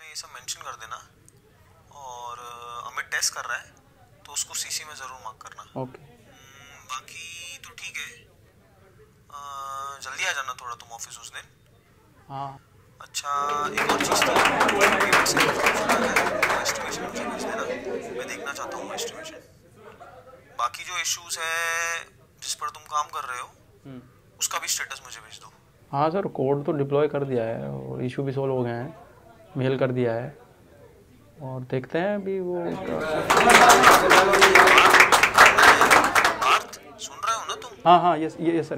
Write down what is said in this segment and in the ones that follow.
ये सब मेंशन कर देना। और अमित टेस्ट कर रहा है तो उसको सीसी में जरूर मार्क करना। ओके। बाकी तो ठीक है। जल्दी आ जाना थोड़ा तुम ऑफिस उस दिन। हाँ। अच्छा एक और चीज़ थी, एस्टिमेशन मुझे भेज देना, मैं देखना चाहता हूँ एस्टिमेशन। बाकी जो इश्यूज है जिस पर तुम काम कर रहे हो उसका भी स्टेटस मुझे भेज दो। हाँ सर, कोड तो डिप्लॉय कर दिया है और इशू भी सोल्व हो गए हैं, मेल कर दिया है और देखते हैं अभी वो। पार्थ सुन रहे हो ना तुम? हाँ यस सर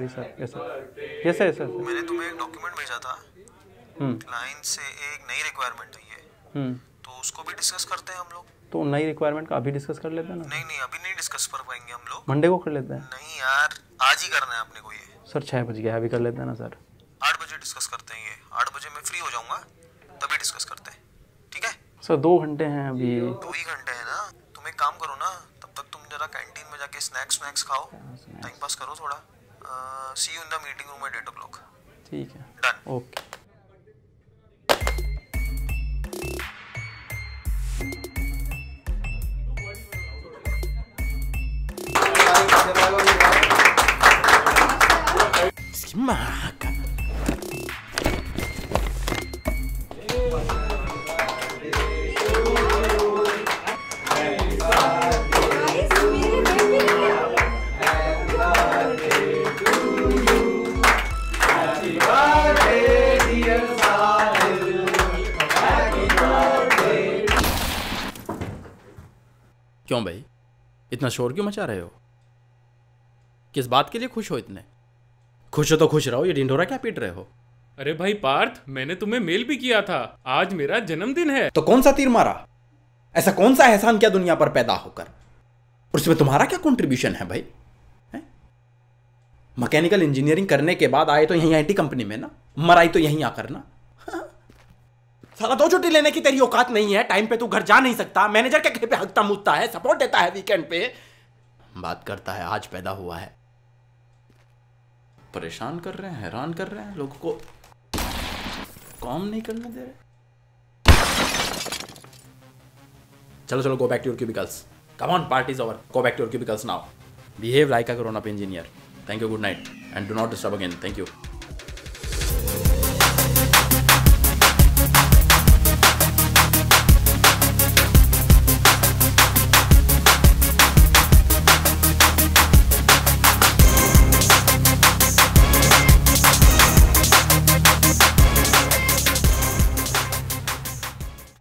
मैंने तुम्हें एक डॉक्यूमेंट भेजा था, क्लाइंट से एक नई रिक्वायरमेंट आई है, तो उसको भी डिस्कस करते हैं हम लोग। तो नई रिक्वायरमेंट का अभी डिस्कस कर लेते हैं ना? नहीं अभी नहीं डिस्कस कर पाएंगे हम लोग, मंडे को कर लेते हैं। नहीं यार आज ही करना है अपने को ये। सर 6 बज गया, अभी कर लेते हैं ना सर। 8 बजे डिस्कस करते हैं ये, 8 बजे मैं फ्री हो जाऊंगा तभी डिस्कस करते हैं, ठीक है? सर 2 घंटे हैं अभी। 2 ही घंटे हैं ना, तुम एक काम करो ना, तब तक तुम जरा कैंटीन में जाके स्नैक्स खाओ, टाइम पास करो थोड़ा। See you in the meeting room at 8 o'clock। ठीक है, डन। ओके। क्यों भाई इतना शोर क्यों मचा रहे हो? किस बात के लिए खुश हो इतने? खुश हो तो खुश रहो, ये ढिंढोरा क्या पीट रहे हो? अरे भाई पार्थ, मैंने तुम्हें मेल भी किया था, आज मेरा जन्मदिन है। तो कौन सा तीर मारा? ऐसा कौन सा एहसान किया दुनिया पर पैदा होकर? और उसमें तुम्हारा क्या कंट्रीब्यूशन है भाई? मैकेनिकल इंजीनियरिंग करने के बाद आए तो यहीं आईटी कंपनी में ना, मराई तो यहीं आकर ना। साला 2 छुट्टी लेने की तेरी औकात नहीं है, टाइम पे तू घर जा नहीं सकता, मैनेजर के घर पे हकता मुतता है, सपोर्ट देता है वीकेंड पे, बात करता है आज पैदा हुआ है। परेशान कर रहे हैं, हैरान कर रहे हैं, लोगों को काम नहीं करने दे रहे। चलो go back to your cubicles, come on, party is over, go back to your cubicles now, behave like a grown up engineer. Thank you, good night and do not disturb again. Thank you.